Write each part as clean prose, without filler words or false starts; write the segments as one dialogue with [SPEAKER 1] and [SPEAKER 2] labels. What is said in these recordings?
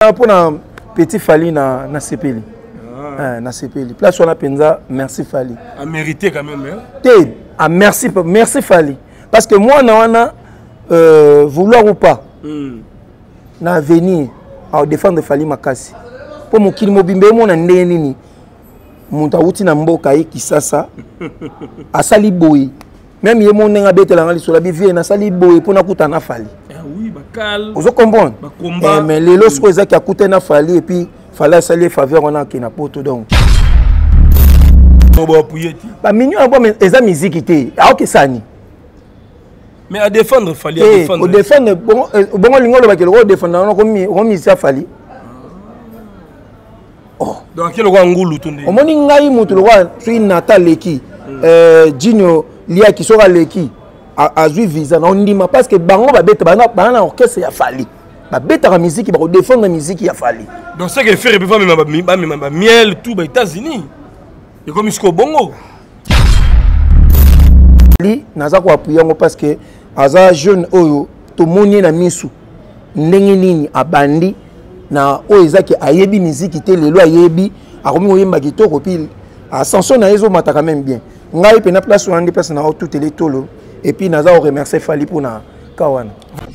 [SPEAKER 1] Pour un petit Fali na CPL. Na CPL. Place on a penza, merci Fali.
[SPEAKER 2] A mérité quand même.
[SPEAKER 1] Merci Fali. Parce que moi, vouloir ou pas, na venir à défendre Fali Makasi. Pour mon kili mobimbe mon ndenge nini. Monta uti na mboka yi kisasa. Asali boy. Même yé mon nenga bete la ngali sur la bivie na sali boy pour na kuta na Fali.
[SPEAKER 2] Oui, bakal.
[SPEAKER 1] Vous comprenez? Mais les lots sont qui a coûté na Fali et puis fallait saluer faveur on a qui na poto donc. Bah mignon à mais eza musique était. Ah OK ça ni.
[SPEAKER 2] Mais à défendre Fali à défendre.
[SPEAKER 1] Au défendre bon lingolo ba ke défendre on comme mission Fali. Oh.
[SPEAKER 2] Donc quel roi ngulu tonde.
[SPEAKER 1] O moni ngai mutu le roi suis Natal leki. Dino lia qui sera leki. A joué visa na ondima parce que bango ba beta bana orchestre ya Fali. Ba beta la musique ba défendre la musique ya Fali.
[SPEAKER 2] Donc ça que faire même miel tout ba États-Unis. Et comme jusqu'au bongo.
[SPEAKER 1] Li naza ko appuyer ngo parce que aza jeune oyo to moni na misu. Ndenge nini abandi na oyo ezaki ayebi musique te lelo ayebi akomi oyemba kitoko puis ascension na ezo mata quand même bien. Ngai pena place wandi place na tout télé tolo. Et puis naza remercier Fali pour na kawana.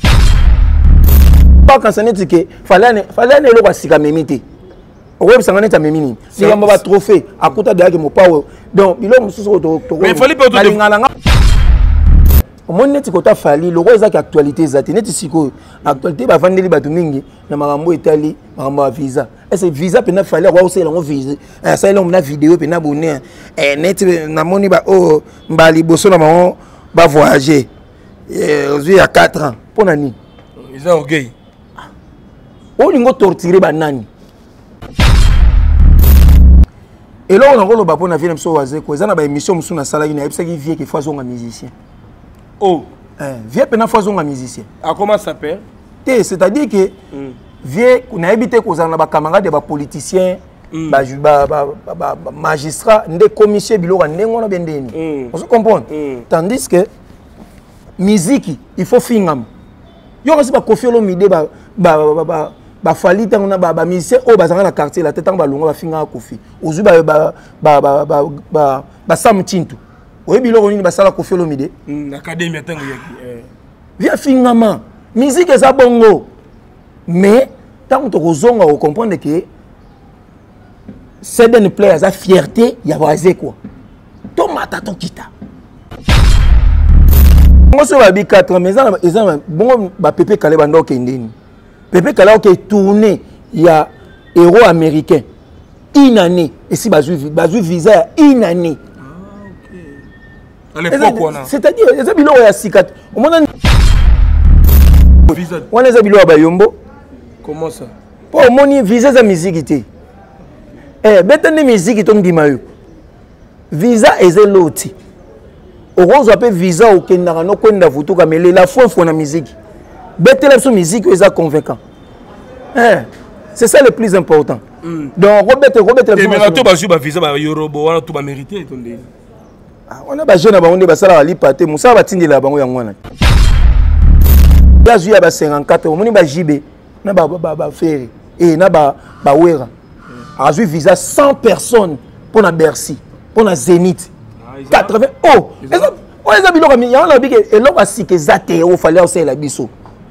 [SPEAKER 1] Pas quand ça n'est que fallait le quoi sika memite. Owe bisanga neta memini. Si ngamba ba trophée akuta de mo power. Donc bilo mususu to.
[SPEAKER 2] Mais Fali peut
[SPEAKER 1] to. Au moins neti kota Fali le roi ezaki actualité zati neti siko actualité ba vandeli ba mingi na makambo etali makambo visa. Est-ce visa pena Fali kwa osela ngo visa. Ça ile na vidéo pena bonne. Neti na moni ba o mbali boso na mamo ba voyager. Il y a 4 ans. Pour nani?
[SPEAKER 2] Ils ont orgueil.
[SPEAKER 1] On lingo torturer ba nani. Et là on a rolo ba pour na vie mso waze ko ezana ba émission mso na sala ina epsa ki vie ki fois zonga musicien.
[SPEAKER 2] Oh,
[SPEAKER 1] vie pena fois zonga musicien.
[SPEAKER 2] Ah comment ça s'appelle?
[SPEAKER 1] C'est-à-dire que vie na habité ko zana ba camarade ba politicien ba magistrat ndé commissaire biloko ndengo na bendeni. On se comprend? Tandis que musique il faut fingam. Yo aussi ba Koffi Olomide ba Fali tangona ba musicien o bazanga na quartier la tête ba longa ba finga Koffi. Ozu ba Sam Tintu. Oyebi biloko nini ba sala Koffi Olomide?
[SPEAKER 2] Académie tango yaki.
[SPEAKER 1] Via fingama. Musique eza bongo. Mais tant que kozonga o comprendre que certaines players a fierté ya waze quoi. Tomata to kita. Moi sur la 4 mais ça bon ba Pepe Kale bando kendeni. Pepe Kale qui tourné il y a héros américain une année et si bazu visa une année.
[SPEAKER 2] À l'époque on a.
[SPEAKER 1] C'est-à-dire ça bilo ya sikat. Au moins
[SPEAKER 2] visa.
[SPEAKER 1] On les a bilo ba yombo.
[SPEAKER 2] Comment ça?
[SPEAKER 1] Pour moni visa za musique té. Betane musique ton dimayo. Visa ezeloti. Rose appelle visa au Kenya no kwenda vutuka mele la foi na musique. Betela sur musique est convaincant. C'est ça le plus important. Donc Robert
[SPEAKER 2] mais tout ba visa ba Eurobo wana tout ba mérité tonde.
[SPEAKER 1] On a ba jeune ba onde ba sala ba lipate musa ba tindela bango ya ngwana. Bazu ya ba 54 moni ba JB na ba faire et na ba wera. Azu visa 100 personnes pour na Bercy, pour na Zénith. 80 oh on les a biloko mi ya on a bi ke eloko asike zate o fallait aussi la biso.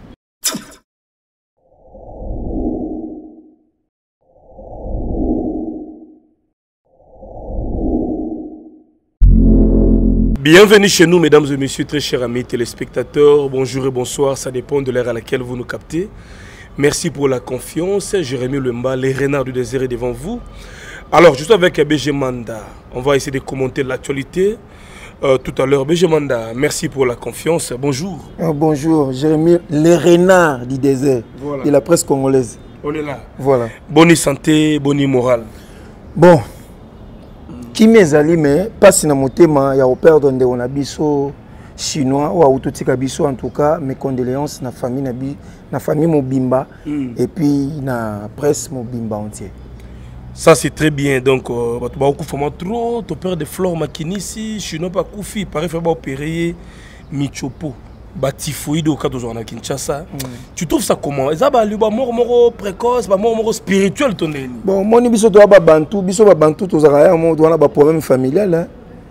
[SPEAKER 2] Bienvenue chez nous, mesdames et messieurs, très chers amis téléspectateurs. Bonjour et bonsoir, ça dépend de l'heure à laquelle vous nous captez. Merci pour la confiance. Jérémy Lemba, les renards du désert est devant vous. Alors, je suis avec BG Manda. On va essayer de commenter l'actualité tout à l'heure. BG Manda, merci pour la confiance. Bonjour.
[SPEAKER 1] Bonjour, Jérémy, les renards du désert de la presse congolaise.
[SPEAKER 2] On est là.
[SPEAKER 1] Voilà.
[SPEAKER 2] Bonne santé, bonne morale.
[SPEAKER 1] Bon. Qui m'ezali mais pas si na motema ya perdre de on abiso chinois ou autotika biso en tout cas mes condoléances na famille Mobimba et puis na presse Mobimba entier.
[SPEAKER 2] Ça c'est très bien donc beaucoup font trop ton père de Flore Makinisi chinois pas Koufi paraît faire opérer Michopo typhoïde au cas de Kinshasa. Tu trouves ça comment? Est-ce que mort précoce, mort spirituel ton nez?
[SPEAKER 1] Bon, moi biso to ba bantu, biso ba bantu to zaka mo to na ba problème familial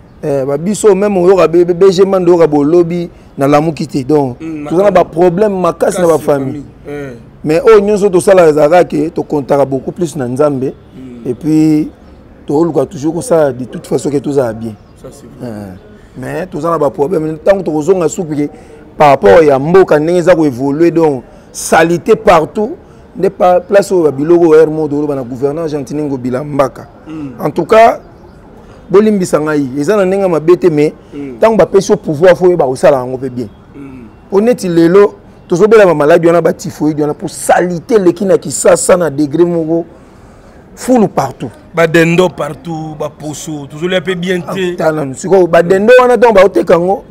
[SPEAKER 1] ba biso même o yoka BG mando ka bo lobby na lamu kité donc to na ba problème makas na ba famille. Mais o nyonso to sala zaka ke to comptera beaucoup plus na Nzambe et puis to luka toujours comme ça de toute façon que tout ça bien. Ça c'est vrai. Mais tout ça na ba problème tant que to zonga soupi par rapport à mboka ndenge za ko évoluer donc salité partout n'est pas place au biloko hermo do ba na gouverneur argentin ngo bilambaka. En tout cas bolimbisa ngai ezana ndenge mabete mais tant ba pesi au pouvoir faut ba osala ngo pe bien. Honnête lelo tozobela ba maladie on a ba typhoïde on a pour salité lekina ki ça na degré moko full partout.
[SPEAKER 2] Ba dendo partout ba poso toujours un peu bien té.
[SPEAKER 1] Talon siko ba dendo on a donc ba otekango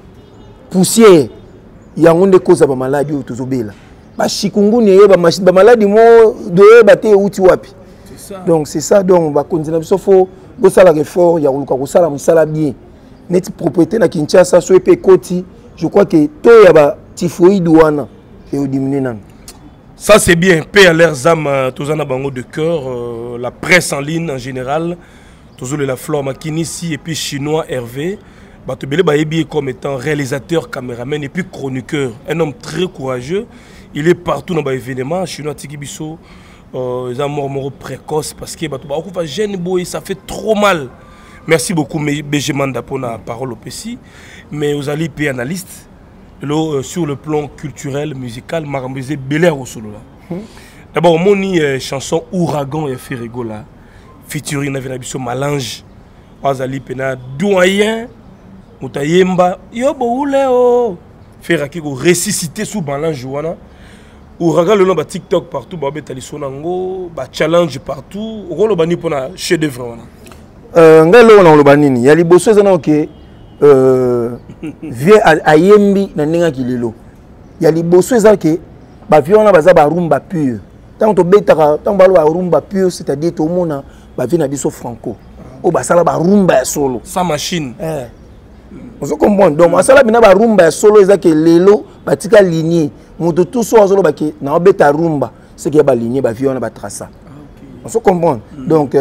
[SPEAKER 1] poussière yango nde koza ba maladie o tozobela. Ba chikungunya ye ba maladie mo de ba te uti wapi. C'est ça. Donc c'est ça donc ba continuer so faut bo sala effort ya kuluka ko sala musala bien. Net propriété na Kinshasa so epé koti je crois que to ya ba typhoïde wana et au diminuer nan.
[SPEAKER 2] Ça c'est bien, paix à leurs âmes, tous en bango de cœur, la presse en ligne en général, tous la Flore Makinisi et puis chinois Hervé, Batobele Baebi comme étant réalisateur, caméraman et puis chroniqueur, un homme très courageux, il est partout dans les événements, chinois Tikibiso, ils ont mort précoce parce que Batobele jeune boy, ça fait trop mal. Merci beaucoup BG Manda pour la parole au PC, mais vous allez payer analyste. Sur le plan culturel, musical, Marambézé Belair au solo là. D'abord, mon chanson Ouragan et Ferrigo là, featuring avec Nabiso Malange, Azali Pena, doyen, Moutayemba, Yobo Ouleo, Ferraki go ressuscité sous Malange wana. Ouragan le nom de TikTok partout, Babé Talisonango, challenge partout, Rolo Bani pour la chef d'œuvre wana.
[SPEAKER 1] Ngalo na lobanini, ya liboso zana ok. Vie ayembi na nenga kilelo ya liboso ezake ba viona baza ba rumba pure tant to betaka tant balo ba rumba pure c'est-à-dire to mona ba vie na biso franco o ba sala ba rumba ya solo
[SPEAKER 2] sans machine
[SPEAKER 1] on se comprend donc asala bina ba rumba ya solo ezake lelo batika lignée moto tout so azolo ba ke na beta rumba c'est que ba lignée ba viona ba traça on se comprend donc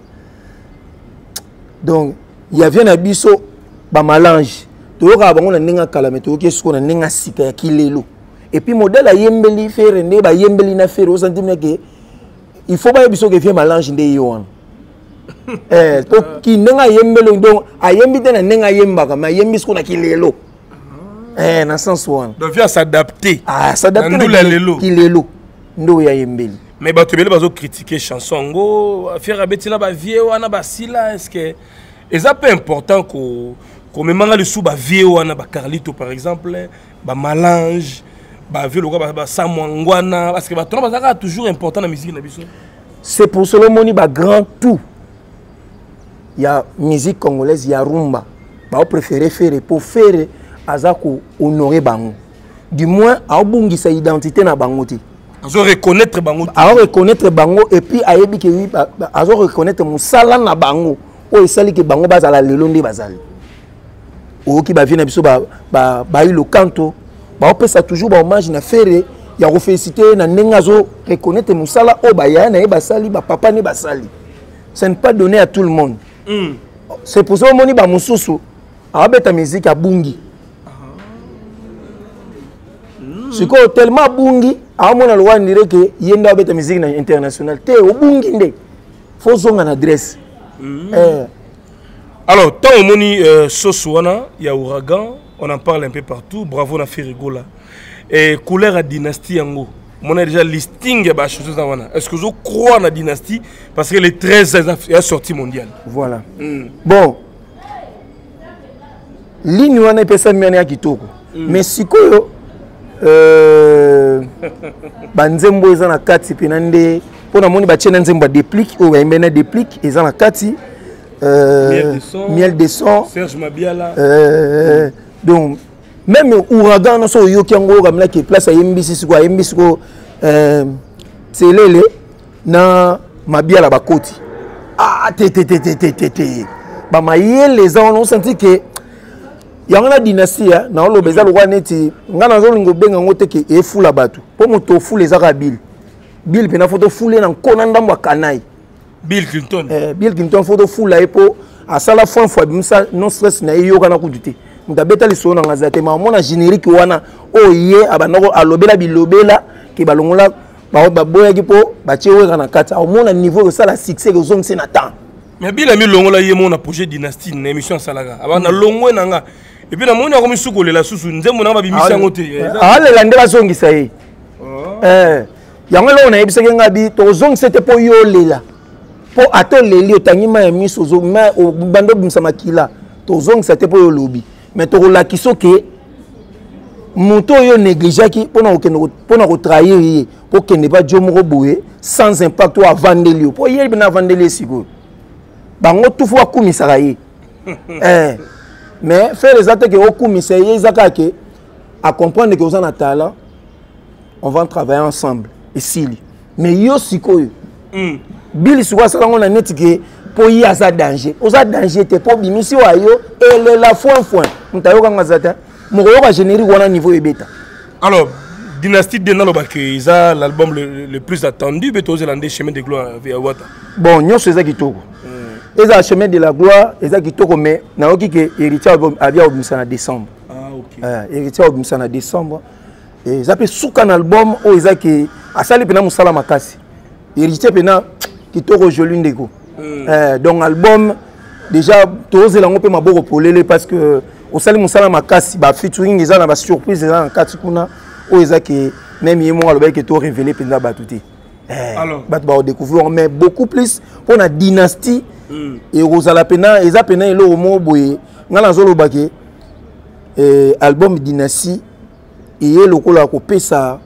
[SPEAKER 1] il y a vient na biso ba malange toyoka bango na ninga kala mais toyoki siko na ninga sika ya kilelo et puis modèle a yembeli faire nde ba yembeli na faire au sentiment que il faut ba biso que vient malange nde yo to ki ninga yembeli donc a yembi te na ninga yembaka mais yembi siko na kilelo na sens one
[SPEAKER 2] donc vient s'adapter
[SPEAKER 1] s'adapter na kilelo ndo ya yembeli
[SPEAKER 2] mais ba tobele bazo critiquer chanson ngo faire abetina ba vie wana ba sila est-ce que et ça peu important comme manga le sous ba vie wana ba Carlito par exemple ba Malange ba vie le ba Samwangwana parce que ba tona ba toujours important dans la musique na biso.
[SPEAKER 1] C'est pour cela moni ba grand tout. Il y a musique congolaise, il y a rumba. Ba préférer faire pour faire azako honorer bango. Du moins a bungi sa identité na bango ti.
[SPEAKER 2] Azo reconnaître bango.
[SPEAKER 1] A reconnaître bango et puis ayebi ke oui azo reconnaître musala na bango. O esali ke bango bazala lelo ndi bazali. O ki ba vient na biso ba le canto ba opesa toujours ba hommage na faire ya reféliciter na nengazo reconnaître musala o ba ya na basali ba papa ne basali. Ce n'est pas donné à tout le monde. C'est pour ça moni ba mususu a beta musique a bungi. C'est quoi tellement bungi a mona loi dire que yenda beta musique internationale te o bungi nde. Faut zonga na adresse.
[SPEAKER 2] Alors, tant au moni Sosouana, il y a Ouragan, on en parle un peu partout, bravo na Ferrigo là. Et couleur à dynastie Ango. On a déjà listing à chose wana. Est-ce que vous croyez à la dynastie parce que les 13 est sortie mondiale.
[SPEAKER 1] Voilà. Bon. Ligne wana pesa miana kitoko. Mais sikoyo banzembo eza na kati penande pona moni ba chena nzembo déplique o ba mbena déplique eza na kati miel de son
[SPEAKER 2] Serge Mabiala
[SPEAKER 1] donc même Ouragan so yoki yango kamla ki place à MBC siko MBC ko telele na Mabiala bakoti te ba mayele za on senti que yango na dynastie na oloba eza lokwa neti nga nazolinga obenga yango te ke efula bato mpo moto ofula ezaka Bill pena foto fule na nkona ndambo akanai
[SPEAKER 2] Bill
[SPEAKER 1] Clinton foto fula ye mpo asala fois bimisa non stress na ye yoka na kudu te moto abeta liso na ngaza te ma omona générique wana oyo ye abandako alobela bilobela ke balongola baboyaki mpo batie weka na kati omona niveau osala succès ozongisi na temps
[SPEAKER 2] mais Bill ami longola ye mona projet dynastie na émission salaka abana longwe nanga et puis na moni akomi sukolela susu nzembo na babimisa yango te
[SPEAKER 1] alela nde bazongisa ye yango eloko nayebisaki ngabi tozongisa te mpo yo olela mpo ata oleli otangi ma ya miso bando obimisa makila tozongisa te mpo yo olobi mais tokolakisa oke moto oyo négligeaki mpona kotrahir ye mpo kende ba dio moko boye sans impact oyo avandeli yo mpo ye bina avandeli ye sikoyo bango tufu bakumisaka ye mais faire eza te ke okumisa ye eza kaka ke acomprendre ke oza na talent on va travailler ensemble esili mais yo sikoyo Bill sikoyo asala ngo na neti ke mpo ye aza danger oza danger te mpo bimisi wa yo elela foin moto ayokanga aza te moko yoka générique wana niveau ebeta.
[SPEAKER 2] Alors Dynastie de Naloba que isa l'album le plus attendu mais aux Zélandais chemin de gloire via Wata
[SPEAKER 1] bon nyonso eza kitoko eza chemin de la gloire eza kitoko mais naoki ke héritier abia obimisa na décembre héritier obimisa na décembre et ça peut souka un album où ils a qui a sali pena musala makasi héritier pena kitoko joli ndeko donc album déjà tous les langues pe maboko polele parce que au sali musala makasi ba featuring ils a na surprise ils a en kati kuna où ils a qui même yemo aloba que to révélé pena batuti alors bat ba découvrir mais beaucoup plus pour la dynastie et Rosala pena ils a pena elo mo boye ngala zolo bake album dynastie et le col à couper ça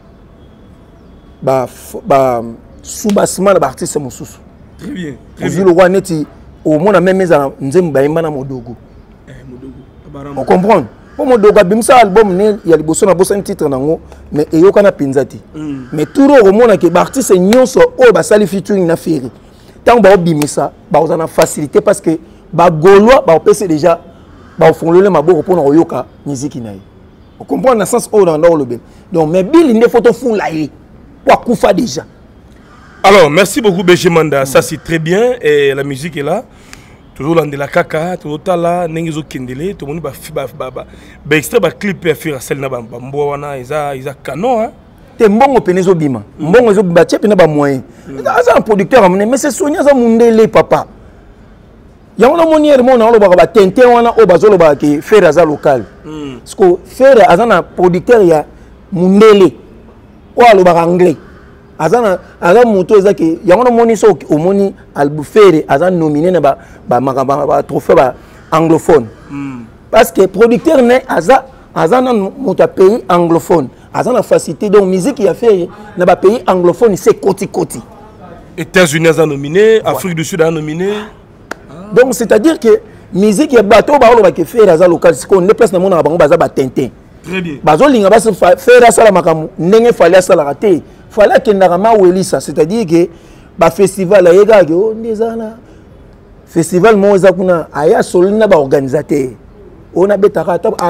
[SPEAKER 1] sous-bassement de l'artiste Moussous.
[SPEAKER 2] Très bien.
[SPEAKER 1] Le roi neti au monde a même mis à Nzembaïmana Modogo. On comprend. Pour Modogo, Bimsa album, il y a le bosson à bosson titre nango, mais il y a aucun pinzati. Mais tout le monde qui est artiste et nyon so oh basali featuring na féri. Tant que Bimsa, on a facilité parce que Gaulois, on peut déjà, on font le mabo pour nous yoka musique naï. On comprend dans le sens où on a le bien. Donc, mais Bill, il y a des photos fou là. Pour Koufa déjà.
[SPEAKER 2] Alors, merci beaucoup, Béché Manda. Ça, c'est très bien. Et la musique est là. Toujours dans de la caca, toujours là, Nengizo Kendele, tout le monde va extrait, va clip et faire celle-là. Mbowana, ils ont canon. Hein.
[SPEAKER 1] T'es bon au Penezo Bima. Bon au Bima, tu as moyen. C'est un producteur, mais c'est Sonia Zamundele, papa. Il y a un monier de mon nom, on va tenter au bazolo qui fait un local. Parce que faire un producteur, il y a Mundele ou à anglais. Azana moto ezaki il y a un moni so au moni albufere azan nominé na ba trophée ba anglophone. Parce que producteur né azana moto pays anglophone. Azana facilité donc musique il a fait na ba pays anglophone c'est koti.
[SPEAKER 2] États-Unis a nominé, Afrique du Sud a nominé.
[SPEAKER 1] Donc c'est-à-dire que musique ya bateau ba oloba ke faire azan local c'est qu'on déplace na mona bango baza ba tintin.
[SPEAKER 2] Très bien.
[SPEAKER 1] Bazo linga ba faire ça la makamu ndenge fallait ça la rater. Fallait que Narama Welissa, c'est-à-dire que le festival, il y a un festival, il y a un organisateur. On a des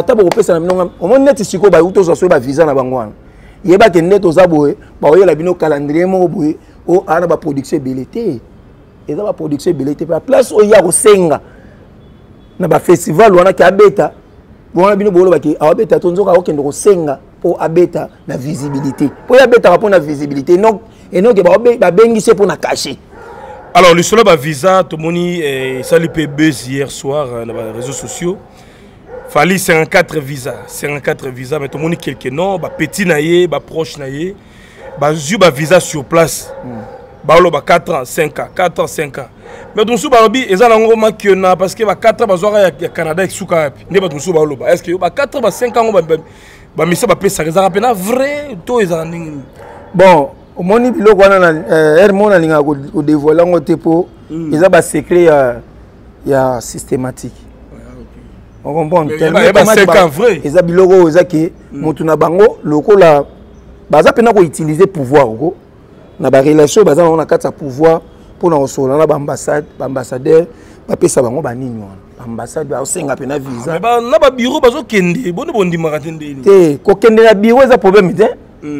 [SPEAKER 1] visa. Il y a des calendrier, il y a des production belleté. Il y a des production belleté. La place où il y a un festival, il y a un pour abeta la visibilité. Pour abeta pour la visibilité. Non, et non que ba bengi c'est pour na cacher.
[SPEAKER 2] Alors le solo ba visa to moni sali pe buzz hier soir dans les réseaux sociaux. Fali 54 visas mais to moni quelques noms ba petit naie, ba proche naie, ba zu ba visa sur place. Ba lo ba 4 ans, 5 ans, 4 ans, 5 ans. Mais donc sous ba lobi ezala ngo makiona parce que ba 4 ans ba zoa ya Canada avec souka yapi. Ne ba donc sous ba lo ba. Est-ce que ba 4 ans ba 5 ans ba misa ba pesa ça rapena vrai to ezala ndingi.
[SPEAKER 1] Bon, au moni biloko wana na mona linga ko dévoiler ngote po eza ba secret ya systématique. On comprend
[SPEAKER 2] tellement 5 ans vrai.
[SPEAKER 1] Eza biloko eza ke mutu na bango lokola baza pena ko utiliser pouvoir ko na ba relation baza na kati ya pouvoir pour nous recevoir na ambassadeur bapesa bango banini wana ambassade ba osenga pena visa
[SPEAKER 2] ba na ba bureau bazo kende bondi maratende
[SPEAKER 1] te ko kende na bureau za problème te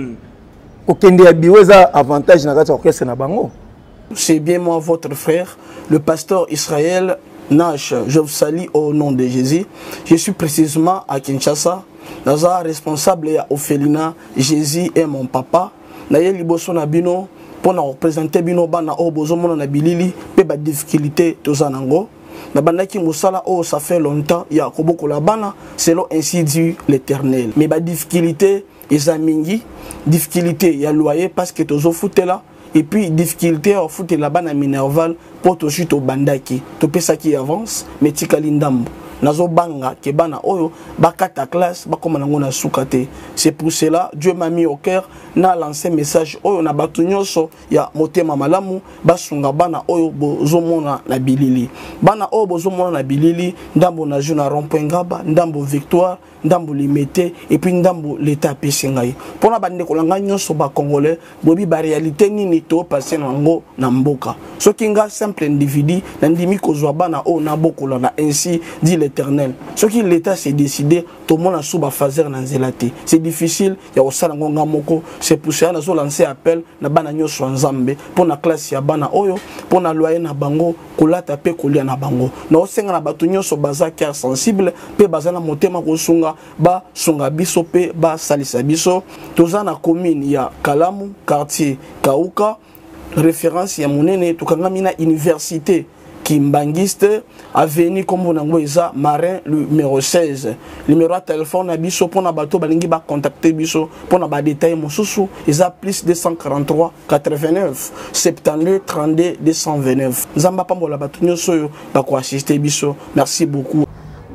[SPEAKER 1] ko kende ya bureau za avantage na kati orchestre na bango.
[SPEAKER 3] C'est bien moi votre frère le pasteur Israël Nash, je vous salue au nom de Jésus. Je suis précisément à Kinshasa. Naza responsable ya Ophelina, Jésus est mon papa. Naye liboso na bino pour représenter bino bana o bozo mona na bilili pe ba difficulté tozanango. Na bandaki musala o ça fait longtemps ya koboko la bana selon ainsi dit l'Éternel. Mais ba difficulté ezamingi, difficulté ya loyer parce que tozo foutela. Et puis, difficulté à foutre là-bas à Minerval pour tout de suite au bandaki. Tout ça qui avance, mais tikalindambo. Nazo banga, kebana oyo, bakata classe, bakoma na sukate. C'est pour cela, Dieu m'a mis au cœur, na lancé message oyo, na batunyoso, ya motema malamu, basunga bana oyo, bozomona na bilili. Bana oyo, bozomona na bilili, ndambo na juna rompengaba, ndambo victoire, ndambo limité, et puis ndambo l'état pesengai. Pour na bande kolanga nyoso ba congolais, bobi ba réalité nini to passé nango na mboka. So kinga simple individu, nandimi kozwa bana o na bokola na ainsi dit l'Éternel. Ce qui l'état s'est décidé, tout le monde a sous ba fazer na zelate. C'est difficile, ya osala ngonga moko, c'est pour ça nazo lancer appel na bana nyoso nzambe pour na classe ya bana oyo, pour na loyer na bango, kolata pe kolia na bango. Na osenga na batu nyoso baza cœur sensible, pe bazana motema kosunga ba sunga biso pe ba salisa biso toza na commune ya Kalamu quartier Kauka référence ya monene tukangami na université Kimbangiste avenue comme nango eza Marin numéro 16 numéro de téléphone na biso pona bato balingi ba contacter biso pona ba détail mosusu eza plus 243 89 72 32 229 nzamba pambola bato nyoso ba ko assister biso. Merci beaucoup.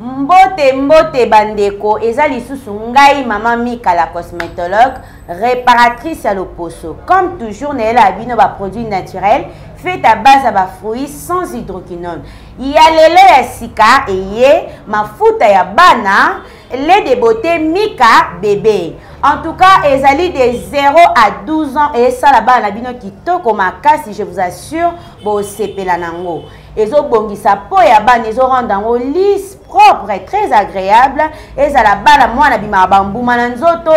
[SPEAKER 4] Mbote bandeko eza lisusu ngai mama Mika la cosmétologue réparatrice à l'Oposo. Comme toujours nela abino ba produits naturels fait à base à ba fruits sans hydroquinone. Il y a lelo ya sika eye mafuta ya bana lait de beauté Mika bébé. En tout cas, ezali de 0 à 12 ans et ça là-bas la bino kitoko makasi, je vous assure bo sepela nango. Ezo bongisa po ya bana ezo rendre en lisse propre et très agréable. Et ça là-bas la mwana bima bambuma na nzoto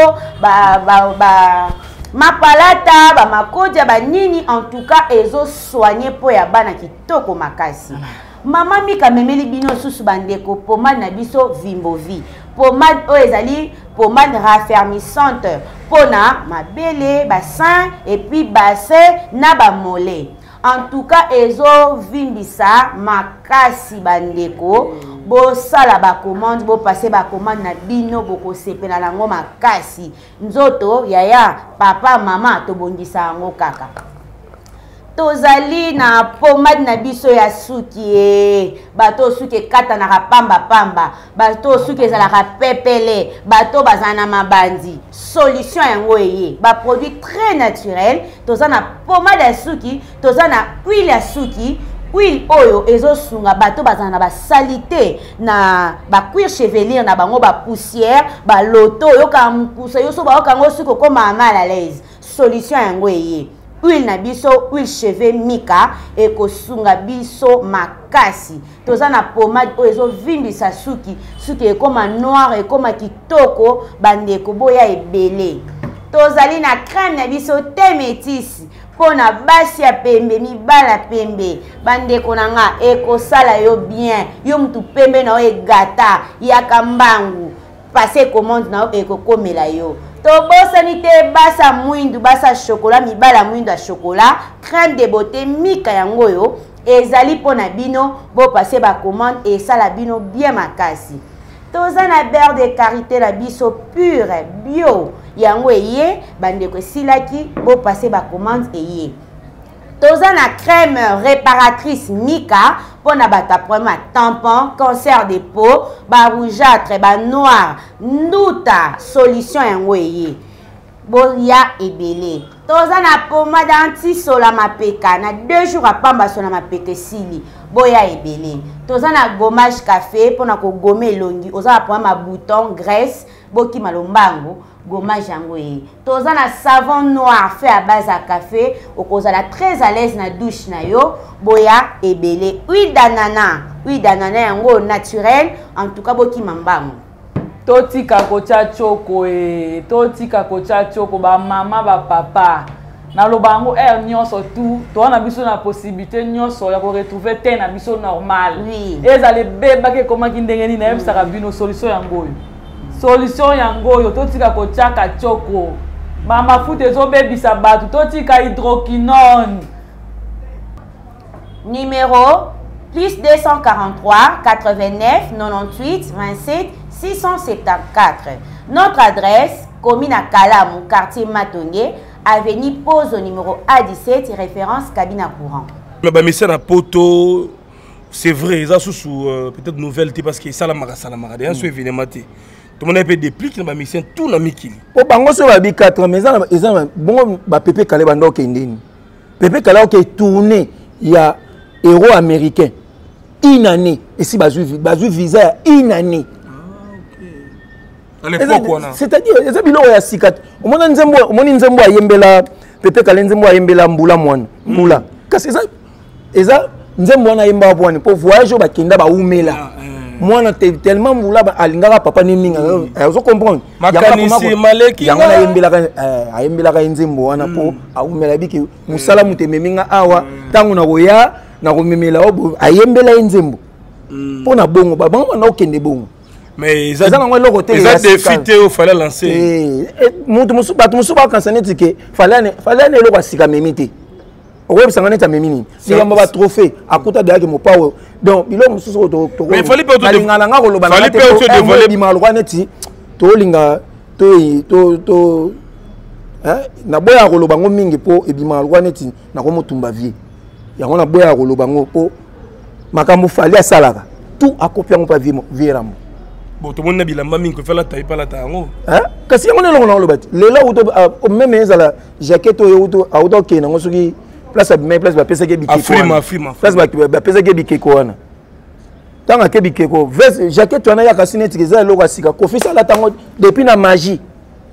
[SPEAKER 4] mapalata ba makodia ba nini, en tout cas ezo soigner po ya bana kitoko makasi. Mama Mika memeli bino susu bandeko pomade na biso Vimbovi. Pomade o ezali pomade raffermissante pona mabele, bassin et puis bassin na ba mollet. En tout cas ezo vimbisa makasi bandeko bo sala ba commande bo passer ba commande na bino boko sepela nango makasi nzoto yaya papa mama to bongisa ngo kaka. Tozali na pomade na biso ya suki bato suki kata na pamba bato suki ezala pepele bato bazana mabandi solution yango eye ba produit très naturel. Tozana pomade ya suki, tozana huile ya suki, huile oyo ezo sunga bato bazana ba salité na ba cuir chevelure na bango ba poussière ba loto yo ka mpusa yo so ba kango suki ko mal à l'aise. Solution yango eye huile na biso huile cheveux Mika ekosunga biso makasi. Tozana pomade oyo vimbisa suki ekoma noir ekoma kitoko bandeko boya ebele. Tozali na crème na biso te métis pona basi ya pembe mibala pembe bandeko nanga ekosala yo bien yo mutu pembe na egata ya kambangu passer commande na ekokomela yo. Tobosani te basa mwindu basa chocolat mibala mwindu ya chocolat crème de beauté Mika yango yo ezali pona bino bo passer ba commande et sala bino bien makasi. Tozana beurre de karité la biso pure bio yango eye bandeko silaki bo passer ba commande eye. Tozana crème réparatrice Mika pona bata problème tampon, cancer de peau, ba rougeâtre, ba noir, nduta solution yango eye. Boya ebele. Tozana pomade anti-sola mapeka na 2 jours à pamba sola mapeka sili. Boya ebele. Tozana gommage café pona ko gommer longi. Ozana problème à bouton, graisse, boki malombango. gommage yango ye toza na savon noir fait à base à café okozala très à l'aise na douche na yo boya ebele huile d'ananas yango naturel en tout cas boki mambango
[SPEAKER 5] totika kocha choko totika kocha choko ba mama ba papa na lobango nyonso tout to na biso na possibilité nyonso ya ko retrouver te na biso normal
[SPEAKER 4] oui
[SPEAKER 5] ezale beba ke koma kindengeni na ebisaka bino solution yango yo totika kochaka choko ba mafuta ezobebisa batu totika hydroquinone
[SPEAKER 4] numéro plus 243 89 98 27 674. Notre adresse, commune à Kalamou, quartier Matongé, avenue Pose au numéro A17, référence cabine à courant.
[SPEAKER 2] Mais c'est un poteau, c'est vrai, ça sous peut-être nouvelle parce que ça la mara, il y a un événement. Tout le monde a fait des plis qui m'a mis tout dans Mikili.
[SPEAKER 1] Pour bango sur la bi 4 mais ça bon ba Pepe Kale bando kendeni. Pepe Kale qui tourné, il y a héros américain. Une année et si bazu visa une année. C'est-à-dire, les habitants ya sikat. Au moins nzembo ayembela Pepe Kale nzembo ayembela mbula mwana. Mbula. Kasi eza nzembo na yemba bwana pour voyage ba kenda ba umela. Mwana tellement mbula alingaka papa ni minga. Vous comprenez?
[SPEAKER 2] Makanisi maleki.
[SPEAKER 1] Yango na ayembela ka nzembo wana po aumela biki musala mutememinga awa tangu na koya na komemela obo ayembela nzembo. Pona bongo ba bango na okende bongo.
[SPEAKER 2] Mais ils ont défité il fallait lancer.
[SPEAKER 1] Mutu musuba kansane tike fallait ne lo kwasika memite. Owe bisangane ta memini. Si ngamba ba trophée akuta de yake mopawo. Donc bilo mususu to.
[SPEAKER 2] Mais il fallait pas tout
[SPEAKER 1] dévoiler. Fallait pas tout dévoiler bimalwa neti to linga to na boya koloba ngo mingi po ebimalwa neti na ko mutumba vie. Yango na boya koloba ngo po makambo fallait asalaka. Tout akopia ngo pa vie rambo.
[SPEAKER 2] Bon, tout le monde a dit que il faut la taille pas la taille.
[SPEAKER 1] Hein? Kasi on est là le bâti. Les là où même la jaquette auto qui est dans ce place à bien place va peser que bikeko. Place va peser que bikeko na. Tant que bikeko, veste jaquette on a ya kasine tikiza lo kasika. Kofi ça la tango depuis la magie.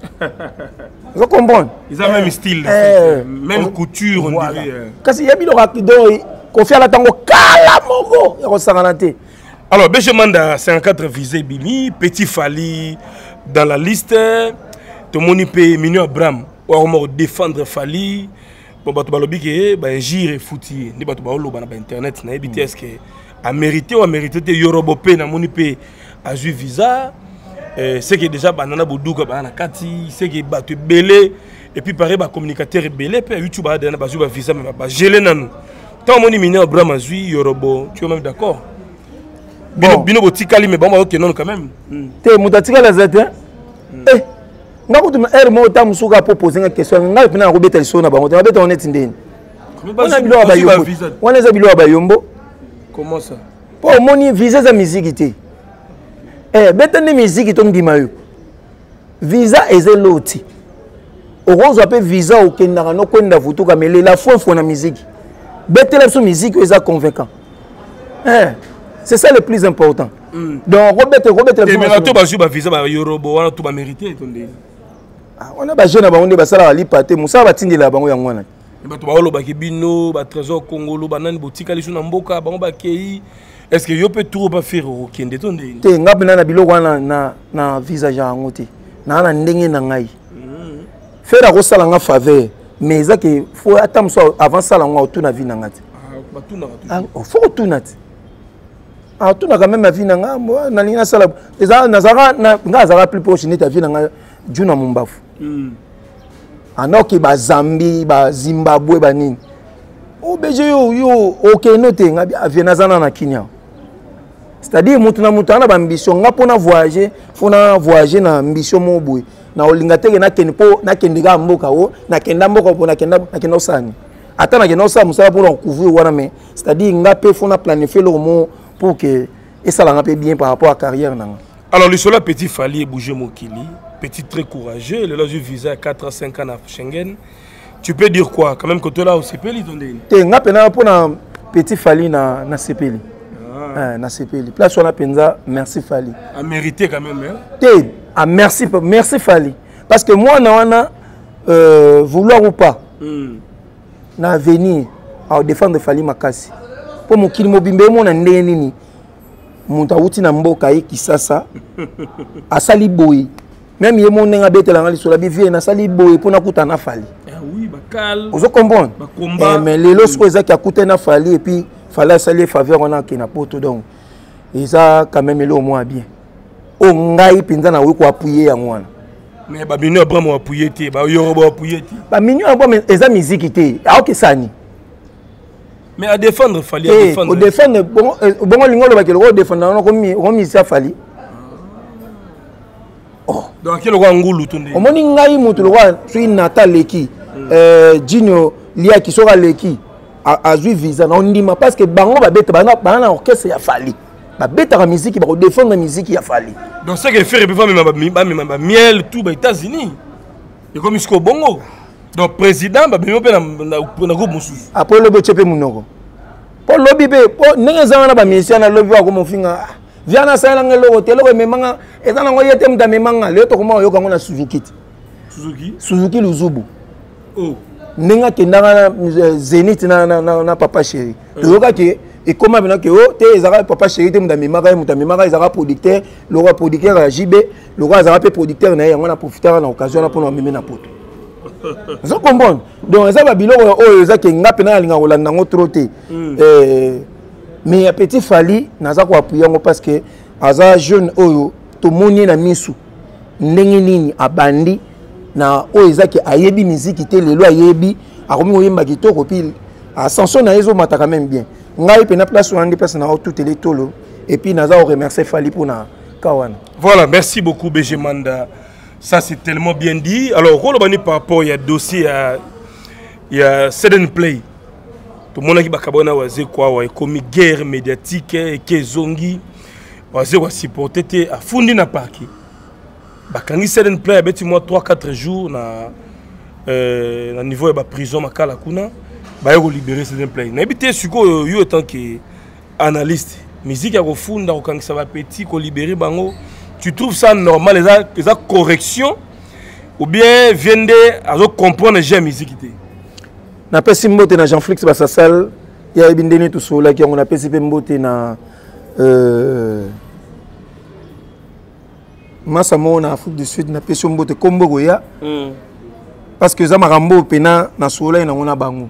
[SPEAKER 1] Vous comprenez?
[SPEAKER 2] Ils ont même style, même couture on dirait.
[SPEAKER 1] Kasi ya bilo rakido kofi la tango kala moko ya ko sanganate.
[SPEAKER 2] Alors, Béjemanda 54 visé Bimi, Petit Fali dans la liste, tout le monde peut Minu Abraham, ou défendre Fali, bon, bah, tu vas l'obéir, bah, gire fouti, ni bah, tu vas l'obéir sur Internet, na éviter est-ce que a mérité ou a mérité de Yorobopé, na moni peut a joué visa, c'est que déjà banana boudouga banana kati, c'est que bah tu belé et puis pareil bah communicateur belé, puis YouTube a donné bah joué visa mais bah gelé nan, tant moni Minu Abraham a joué Yorobo, tu es même d'accord? Bino botikali mais bon ok non quand même.
[SPEAKER 1] Te mutatika la zete. Eh. Ngako tu er mo ta musuka pour poser une question. Ngako pina ko beta sona ba. On beta on est ndeni. On a bilo ba yombo. On a bilo ba yombo.
[SPEAKER 2] Comment ça?
[SPEAKER 1] Pour moni visa za musique té. Eh beta ne musique to ndima yo. Visa ezeloti. Orozo ape visa o kendanga no kwenda vutuka mele la fo na musique. Beta la so musique eza convaincant. Eh c'est ça le plus important. Donc, Robert,
[SPEAKER 2] mais tu vas jouer visa ba Yorobo, tu vas mériter ton dé.
[SPEAKER 1] On a des jeunes à Bango, Basala, Lipate, Moussa va tindre la Bango Yangwana.
[SPEAKER 2] Tu vas au Bakibino, Trésor Congo, Banan, Boutique, Alisson, Mboka, Bango Kei. Est-ce que tu peux tout faire au Kende ton dé?
[SPEAKER 1] Tu n'as pas de bilogana na visa Jangote. Na ndenge na ngai. Faire la rosa la faveur, mais ça que faut attendre avant ça la tout na vie na ngati. Ah, faut tout nat. Ah, tout n'a quand même ma vie nanga moi na lina sala eza nazara na ngazara plus proche ni ta vie nanga juna mumbafu anoki ba Zambie ba Zimbabwe ba nini obeje yo OK noté ngabi aviena zana na Kenya c'est-à-dire mutu na mutu ana ba ambition ngapo na voyager na ambition mobwe na olinga teke na kenpo na kendiga mboka o na kenda mboka po na kenda osani ata na kenda osani musala pour couvrir wana mais c'est-à-dire ngape fona planifier le moment pour que et ça l'a bien par rapport à la carrière.
[SPEAKER 2] Alors, le sola Petit Fali et Bougé Mokili, petit très courageux, le logis visa 4 à 5 ans à Schengen. Tu peux dire quoi? Quand même que tu es là au CPLI, ton dé?
[SPEAKER 1] Tu es pour Petit Fali na CPLI. Na CPLI. Place on a penza, merci Fali.
[SPEAKER 2] A mérité quand même, hein?
[SPEAKER 1] Merci Fali. parce que moi na vouloir ou pas na venir à défendre Fally Makasi pour mokili mobimbe mo na ndenge nini muta uti na mboka yi kisasa asali boy même yemo nenga betela ngali sola bi vie na sali boy pour na kutana Fally
[SPEAKER 2] oui bakal
[SPEAKER 1] vous comprenez mais les lorsque ezaki akuta na Fally et puis Fally sali faveur on a ki na poto donc ça quand même le moins bien o ngai pinza na wiko appuyer yango wana
[SPEAKER 2] mais ba minyo bramo appuyer ti ba yoro appuyer ti
[SPEAKER 1] ba minyo ba eza musique ti a ok sani
[SPEAKER 2] mais à défendre Fally à défendre
[SPEAKER 1] au défendre bon lingolo ba kelo défendre na ko mi sa Fally oh
[SPEAKER 2] donc kelo ko ngulu tonde
[SPEAKER 1] o moni ngai mutu lo wa sui natal leki Jino lia ki soka leki azui visa na ndima parce que bango ba beta bana na orchestre ya Fally ba beta la musique ba défendre la musique ya Fally
[SPEAKER 2] donc c'est que faire même ba miel tout ba États-Unis et comme isko bongo donc président ba bino pe na groupe mususu
[SPEAKER 1] après le bochepe munoko pour lobby be po nenga zana ba mission na lobby wa ko mofinga viana sala ngelo telo ko memanga ezana ngo yete mda memanga le to ko mo yoka ngona Suzuki Luzubu
[SPEAKER 2] oh
[SPEAKER 1] nenga kendanga Zenith na papa chéri yoka ke et comment maintenant que oh te ezara papa chéri te mda memanga ezara producteur le roi producteur à JB le roi ezara pe producteur na yango na profiter na occasion na pour na meme na poto. Vous comprenez? Donc ça va bilo o ezaki ngape na linga kolanda ngo troté mais ya petit Fally naza ko appuyer ngo parce que aza jeune oyo to moni na misu ndenge nini abandi na o ezaki ayebi musique te lelo ayebi akomi oyemba kitoko pile ascension na ezo mata quand même bien ngai pe na place on place na tout les tolo et puis naza remercier Fally pour na kawana.
[SPEAKER 2] Voilà, merci beaucoup BG Manda. Ça c'est tellement bien dit. Alors, par rapport il y a dossier il y a Sudden Play. Tout le monde qui bakabona waze quoi wa comme guerre médiatique et kezongi waze wa supporter à fundi na parki. Bakangi Sudden Play abeti moi 3-4 jours na niveau de prison makala kuna ba yo libérer Sudden Play. Na ebité suko yo tant que analyste musique ya kofunda ko kangisa ba petit ko libérer bango. Tu trouves ça normal, les corrections ou bien viennent à comprendre la musique?
[SPEAKER 1] Na pesi mbote na Jean-Flix Bassasal ya ibindeni tout sola qui on a pesi mbote na Massamo na Afrique du Sud na pesi mbote Kombo ya parce que za marambo pena na sola na ngona bango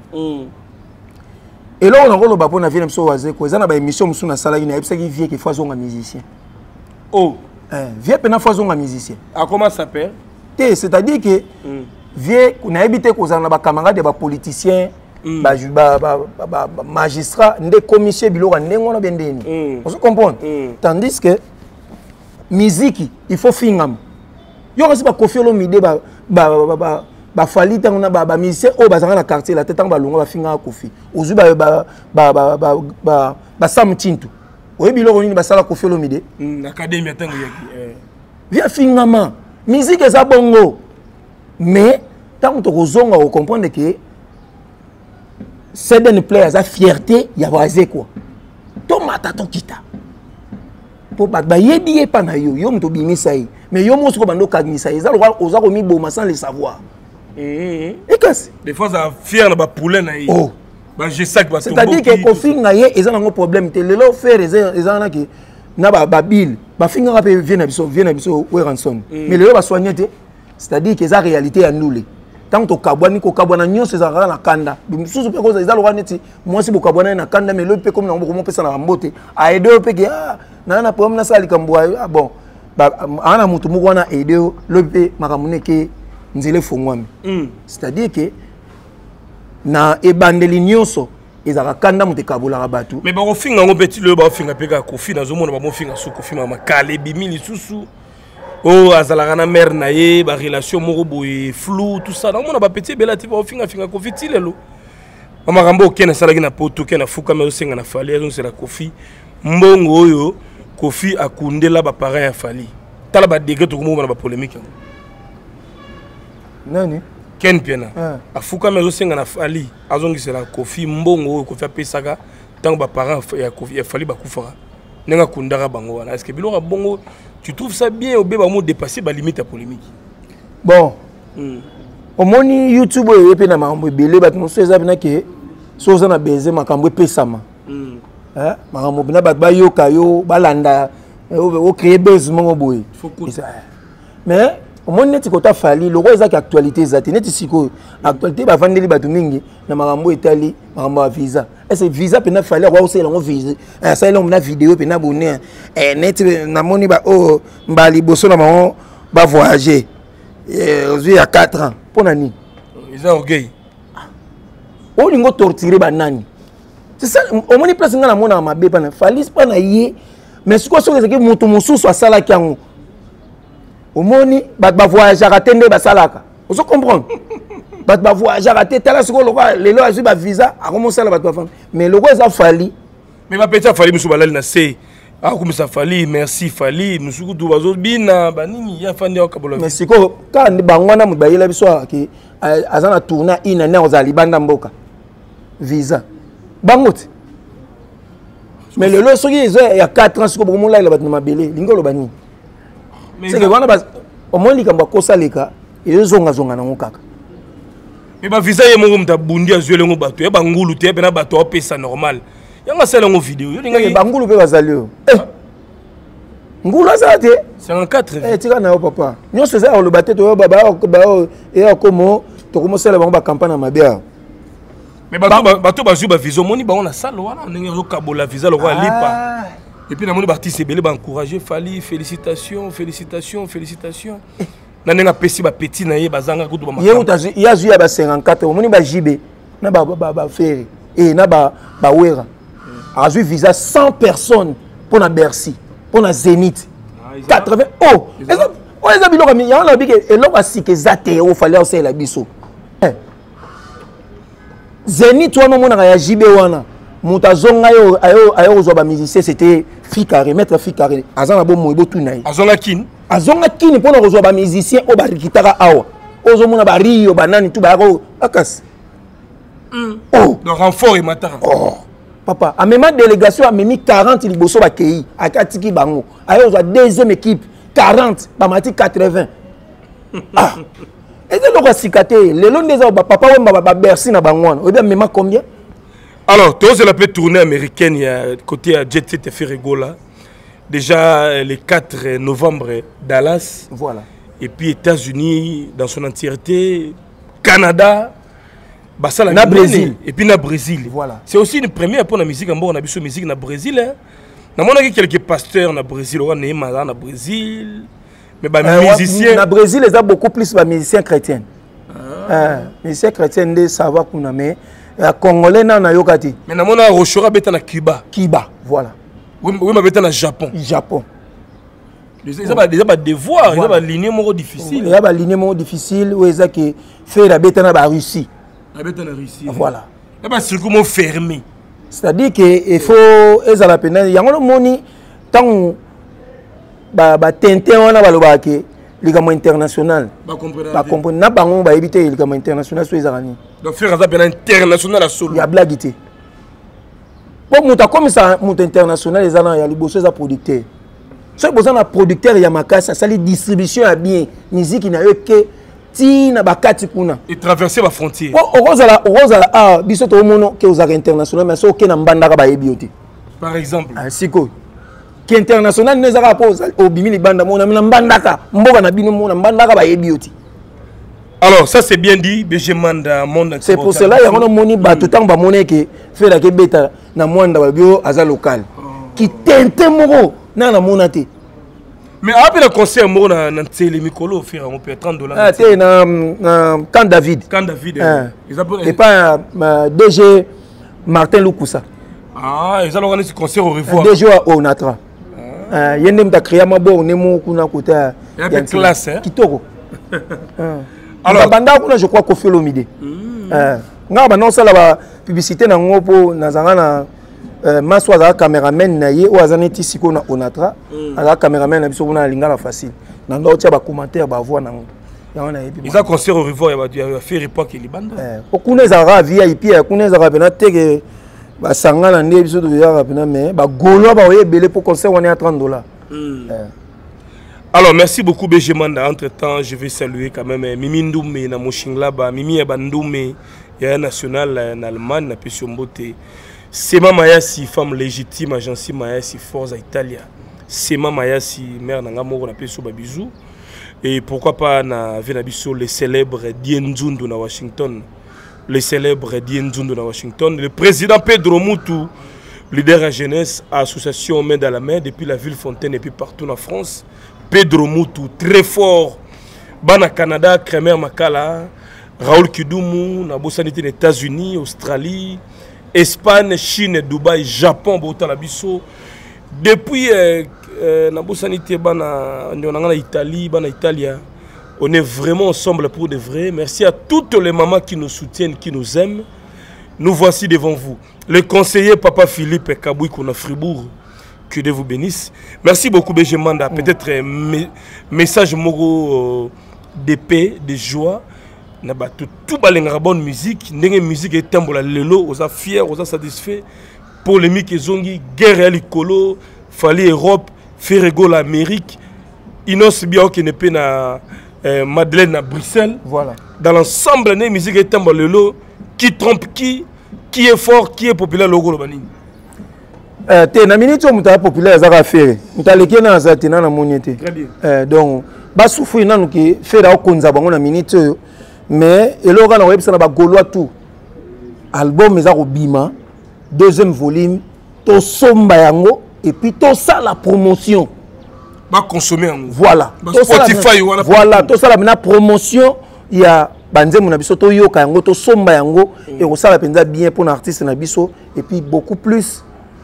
[SPEAKER 1] et là on a koloba pona vient mso waze ko za na ba émission musu na sala ina epsa ki vie ki fois zonga musicien
[SPEAKER 2] oh
[SPEAKER 1] vieux pena fois zonga musicien
[SPEAKER 2] comment ça s'appelle
[SPEAKER 1] c'est-à-dire que vieux na habité ko za na ba camarades ba politiciens ba magistrats ndé commissaire biloko ndengo na bendeni on se comprend tandis que musique il faut fingam yo kasi ba Koffi Olomide ba Fally tant na ba musicien o bazanga na quartier la tête ba longa ba finga Koffi ozu ba Sam Tintu oye biloko nini basala Koffi Olomide
[SPEAKER 2] académie tango yaki
[SPEAKER 1] via fingama musique eza bongo mais tant to kozonga o comprendre que Sudden Play eza fierté ya waze quoi to mata to kita po ba yebi pa na yo mto bimisa yi mais yo mo soko bando kagnisa eza lo oza ko mi boma sans le savoir et qu'est-ce
[SPEAKER 2] des fois ça fier na ba poulet na yi
[SPEAKER 1] oh
[SPEAKER 2] ba je sac ba
[SPEAKER 1] c'est-à-dire que Koffi ngaye eza na problème te lelo faire eza na ki na ba bill ba finga ka pe viena biso we ransom mais lelo ba soigner te c'est-à-dire que eza réalité ya nule tant to kabwani ko kabwana nyonso eza na kanda bisusu pe ko eza lo neti moi si bo kabwana na kanda mais le pe comme na mo pesa na mbote a aider pe que na problème na sali kambo bon ba ana mutu moko na aider le pe makamuneke nzele fongwami c'est-à-dire que na ebandeli nyonso ezaka kanda mutu kabula batu
[SPEAKER 2] mais ba ko finga ngo petit le ba finga pe ka Koffi na zo mona ba mo finga su Koffi mama kale bimili susu oh azalaka na mère na ye ba relation moko boye flou tout ça na mona ba petit bela ti ba finga Koffi ti lelo mama rambo okena salaki na poto kena fuka me osenga na Fally azo c'est la Koffi mbongo oyo Koffi akundela ba parents ya Fally tala ba degré to ko mo na ba polémique
[SPEAKER 1] nani
[SPEAKER 2] Ken Piena afuka mezo senga na Fally azongisela Koffi mbongo oyo Koffi apesaka tango ba parents ya Koffi ya Fally bakufaka nenga kundaka bango wana est-ce que biloko bongo tu trouves ça bien ou bien ba mo dépasser ba limite à polémique
[SPEAKER 1] bon omoni YouTube oyo pe na makambo ebele bato mosusu eza bina ke so oza na beze makambo epesama makambo bina bato bayoka yo balanda ocréer buzz mongo boye mais omoni neti kota fali loko ezaki actualité ezate neti sikoyo actualité bavandeli bato mingi na makambo etali makambo ya visa ese visa pena fali akwa osala ngo visa asala ngo na vidéo pena bonne neti namoni ba o mbali boso na bango ba voyager il y a 4 ans pour nani
[SPEAKER 2] ils ont orgueil
[SPEAKER 1] o lingo torturer ba nani c'est ça omoni place ngana mona mabe pana fali pas na ye mais siko so ezaki mutu mususu asala kyango omoni ba voyager atende ba salaka oso comprendre ba voyager até tala siko lokwa lelo azu ba visa akomosala ba femme mais lokwa eza fali
[SPEAKER 2] mais ba petit fali musu balali na se akomisa fali merci fali musu du bazo bina banini ya fandi okabola
[SPEAKER 1] mais siko ka bangwana mu bayela biso ki azana tourna ina na ozali banda mboka visa bangote mais lelo soki ezo ya 4 ans siko bomo la ba mabele lingolo bani c'est que wana ba omoni kamba kosa leka ezonga zonga na ngokaka
[SPEAKER 2] mais ba visa ye mongo mtabundi azuele ngo bato ya bangulu te pe na bato opesa normal yanga sala ngo vidéo yo linga
[SPEAKER 1] bangulu pe bazali yo ngulu azate
[SPEAKER 2] 54
[SPEAKER 1] tika na yo papa nyonso za lo bateto yo baba e akomo to komo sala bango ba campagne na mabia
[SPEAKER 2] mais bato bazu ba visa moni ba on a sala wana ndenge yo kabola visa lo kwa lipa et puis namoni artiste belé ba encourager fali félicitations nanenga pesi ba petit na ye bazanga kutu ba
[SPEAKER 1] makamba ye utazi ya zu ya ba 54 omoni ba jibe na ba fere et na ba wera azu visa 100 personnes pour na Bercy pour na Zénith 80 oh eza biloko mi ya na bike eloko asike zate o fallait aussi la biso Zénith wana mona ya jibe wana mutazonga ayo ozwa ba musicien c'était Fikare maître Fikare azana bo moibo tunai azonga kini pona kozwa ba musicien o barikitaka awa ozo mona ba rio banani tu ba ko akas
[SPEAKER 2] le renfort et matara
[SPEAKER 1] papa a même délégation a même 40 liboso ba kei akatiki bango ayo ozwa deuxième équipe 40 ba mati 80 et c'est le sikate le long des papa wemba ba Bercy na bangwana o bien même combien.
[SPEAKER 2] Alors, tous la tournée américaine, il y a côté à Jet Set Ferregola. Déjà le 4 novembre, Dallas.
[SPEAKER 1] Voilà.
[SPEAKER 2] Et puis États-Unis dans son entièreté, Canada,
[SPEAKER 1] na Brésil.
[SPEAKER 2] Et puis na Brésil.
[SPEAKER 1] Voilà.
[SPEAKER 2] C'est aussi une première pour la musique. On a vu la musique na Brésil. Hein. On a quelques pasteurs na Brésil, on a Neymar na Brésil. Mais les musiciens.
[SPEAKER 1] Na Brésil, ils ont beaucoup plus de musiciens chrétiens. Musiciens chrétiens, ça va qu'on a mais. Congolais na yokati.
[SPEAKER 2] Mais na mona Rochora beta na Cuba.
[SPEAKER 1] Cuba, voilà.
[SPEAKER 2] Oui, ma beta na Japon.
[SPEAKER 1] Japon.
[SPEAKER 2] Ils ont des devoirs, ils ont des lignes moraux difficiles.
[SPEAKER 1] Il y a des lignes moraux difficiles où ils ont fait la beta na Russie.
[SPEAKER 2] La beta na Russie.
[SPEAKER 1] Voilà.
[SPEAKER 2] Il y a des circuits fermés.
[SPEAKER 1] C'est-à-dire qu'il faut ils ont la peine. Il y a un moni tant ba tenter on a balobake ligament international. Ba comprendre na bango ba éviter ligament international sur les arani.
[SPEAKER 2] Donc faire un appel international à solo.
[SPEAKER 1] Il y a blaguité. Bon muta comme ça muta international les arani il y a les bosses à producteurs. Ceux besoin na producteur ya makasa ça les distribution à bien musique na yo que ti na bakati kuna.
[SPEAKER 2] Et traverser la frontière.
[SPEAKER 1] Au rosala ah biso to mono que aux international mais so que na mbandaka ba yebiote.
[SPEAKER 2] Par exemple.
[SPEAKER 1] Ah siko. Qui international ne zara pose au bimili banda mona mbandaka mboka na bino mona mbandaka ba yebioti.
[SPEAKER 2] Alors ça c'est bien dit BG Manda monde.
[SPEAKER 1] C'est pour cela il y a un moni ba tout temps ba moné que fait la beta na mwanda ba bio aza local qui tente moko na monate.
[SPEAKER 2] Mais après le concert moko na télé mikolo faire on peut $30.
[SPEAKER 1] Ah c'est na Camp David.
[SPEAKER 2] Camp David.
[SPEAKER 1] Et pas DG Martin Lukusa.
[SPEAKER 2] Ah ils allont organiser concert au revoir.
[SPEAKER 1] DG au Natra. Yende mta créer mabo nemu kuna kota
[SPEAKER 2] ya classe hein
[SPEAKER 1] kitoko. Alors banda kuna je crois Koffi Olomide. Nga ba non sala ba publicité na ngopo na zanga na maswa za cameraman na ye o azani ti siko na Onatra ala cameraman na biso kuna lingala facile. Na ndo tia ba commentaire ba voix na ngo. Ya wana yebi.
[SPEAKER 2] Ils a concert au revoir ya ba faire époque libanda.
[SPEAKER 1] Okuna za ra VIP okuna za bena teke ba sangana nde biso to ya bena mais ba golo ba oyebele pour concert wana ya $30.
[SPEAKER 2] Alors, merci beaucoup, Béjemanda. Entre-temps, je vais saluer quand même Mimi Ndoumé, na Moshinglaba, Mimi Abandoumé, il y a un national en Allemagne, na Pessiombote. Sema Mayasi, femme légitime, agence Mayasi, Forza Italia. Sema Mayasi, mère Nangamoro, na Pessio Babizou. Et pourquoi pas, na Venabiso, le célèbre Dienzundu na Washington. Le célèbre Dienzundu na Washington. Le président Pedro Moutou, leader à jeunesse, association main dans la main, depuis la ville Fontaine et puis partout en France. Pedro Moutou, très fort. Bana Canada, Kremer Makala, Raoul Kidumu, Nabosanité des États-Unis, Australie, Espagne, Chine, Dubaï, Japon, Botalabiso. Depuis Nabosanité, Bana Italie, Bana Italia, on est vraiment ensemble pour de vrai. Merci à toutes les mamans qui nous soutiennent, qui nous aiment. Nous voici devant vous. Le conseiller Papa Philippe Kabouy Kouna Fribourg. Que Dieu vous bénisse. Merci beaucoup, Béjemanda. Peut-être un message moro de paix, de joie. Tout la bonne musique. N'est musique et tembo la lelo. Vous êtes fiers, vous êtes satisfaits. Polémique et zongi, guerre et l'icolo. Fallait Europe, Ferrego l'Amérique. Inos bien qui n'est pas na Madeleine à Bruxelles.
[SPEAKER 1] Voilà.
[SPEAKER 2] Dans l'ensemble, n'est musique et tembo lelo. Qui trompe qui est fort, qui est populaire, logo le banine.
[SPEAKER 1] Te na minute où muta populaire za faire muta leki na za tena na moniete
[SPEAKER 2] Très bien.
[SPEAKER 1] Donc ba souffrir nanu ki faire au konza bango na minute mais eloka na website na ba goloa tout album eza ko bima deuxième volume to somba yango et puis to ça la promotion
[SPEAKER 2] ba consommer en
[SPEAKER 1] voilà
[SPEAKER 2] to Spotify
[SPEAKER 1] voilà to ça la promotion il y a banzemu na biso to yoka yango to somba yango et ko ça la penza bien pour l'artiste na biso et puis beaucoup plus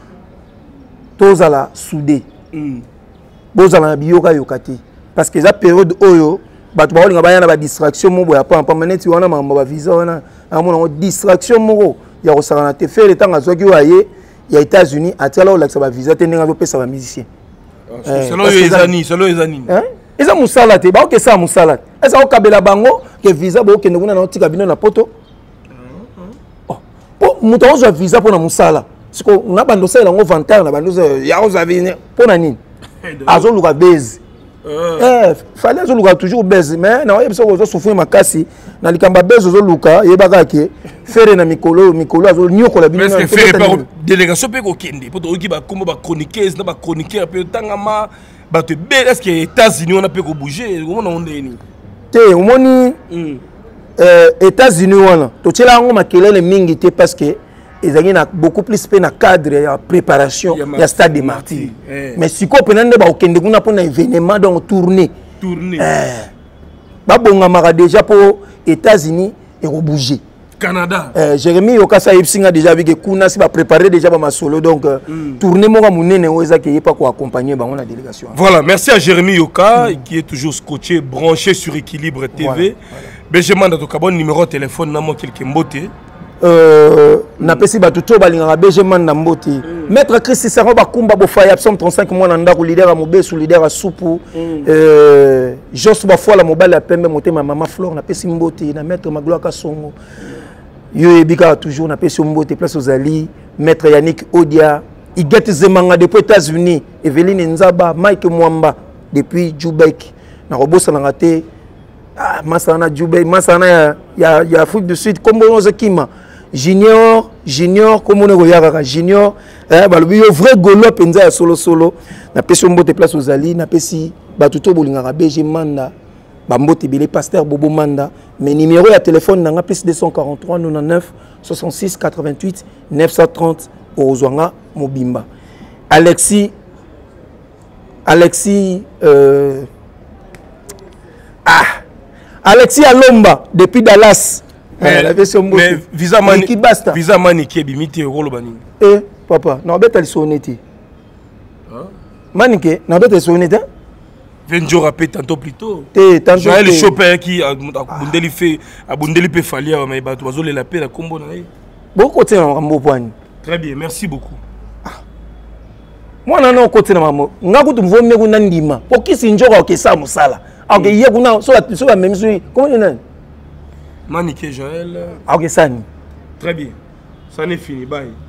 [SPEAKER 1] tozala soudé bozala na biyoka yokati parce que za période oyo bato baolinga bayana ba distraction moko ya pampa maneti wana mamba ba visa wana amona distraction moko ya kosala na te faire temps azwaki waye ya États-Unis atela o laksa ba visa te ndinga pesa ba musicien
[SPEAKER 2] selon ezani
[SPEAKER 1] eza musala te ba okesa musala eza okabela bango ke visa ba okende kuna na otika bino na poto po muto ozwa visa pona musala siko na bando sala ngo vantar na bando ya ozavine pona nini azoluka base fallait azoluka toujours base mais na yebso ko souffrir makasi na likamba base ozoluka yebaka ke faire na mikolo azo nyokola bino
[SPEAKER 2] parce que faire par délégation pe ko kende poto oki ba kombo ba chroniqueuse na ba chroniqueur pe tangama ba te bel est-ce que États-Unis on a pe ko bouger comment on est ni
[SPEAKER 1] te omoni États-Unis wana to tshela ngo makelele mingi te parce que ils ont beaucoup plus de cadre et préparation il y a stade des martyrs mais si ko penande ba okende kuna pour un événement donc tourner ba bonga mara déjà pour États-Unis et au bouger
[SPEAKER 2] Canada
[SPEAKER 1] Jérémy Yokasa Epsinga déjà avec kuna si ba préparer déjà ba solo donc tourner mo munene oza ke pas ko accompagner ba on la délégation. Voilà,
[SPEAKER 2] merci à Jérémy Yoka qui est toujours scotché branché sur Équilibre TV. Benjamin de Kabon numéro de téléphone na mo quelques mbote
[SPEAKER 1] na pesi ba tuto balinga Benjamin na mbote maître Christ Saro ba kumba bo faya absent 35 mois na ndako leader à mobesu leader à soupu Jos ba fois la mobile ya pembe motema mama Flore na pesi mbote na maître Magloa Kasongo yo ebika toujours na pesi mbote place aux ali maître Yannick Odia Iget Zemanga depuis États-Unis Evelyne Nzaba Mike Mwamba depuis Djoubek na robosa na raté masana Djoubek masana ya Afrique du Sud comme on Kima Junior comme on est Junior balobi yo vrai golo penza ya solo na pesi mbote place aux ali na pesi batuto bolinga BG Manda bambote bilé pasteur Bobo Manda mais numéro de téléphone nanga plus 243 99 66 88 930 Ozwanga Mobimba Alexis Alomba depuis Dallas
[SPEAKER 2] mais visa mani qui bimité rolo bani
[SPEAKER 1] papa na beta li sonete manike na beta sonete
[SPEAKER 2] 20 jours après tantôt plus tôt
[SPEAKER 1] Joël
[SPEAKER 2] Chopin qui a bundeli pe falia mais ba to bazole la paix la combo na
[SPEAKER 1] beaucoup côté na mambo pwani.
[SPEAKER 2] Très bien, merci beaucoup.
[SPEAKER 1] Moi non côté na mambo ngakutu mvome kuna ndima okisi njoka okesa musala ok hier kuna so la même chose comment on
[SPEAKER 2] Maniké Joël
[SPEAKER 1] ok sani
[SPEAKER 2] très bien ça n'est fini bye.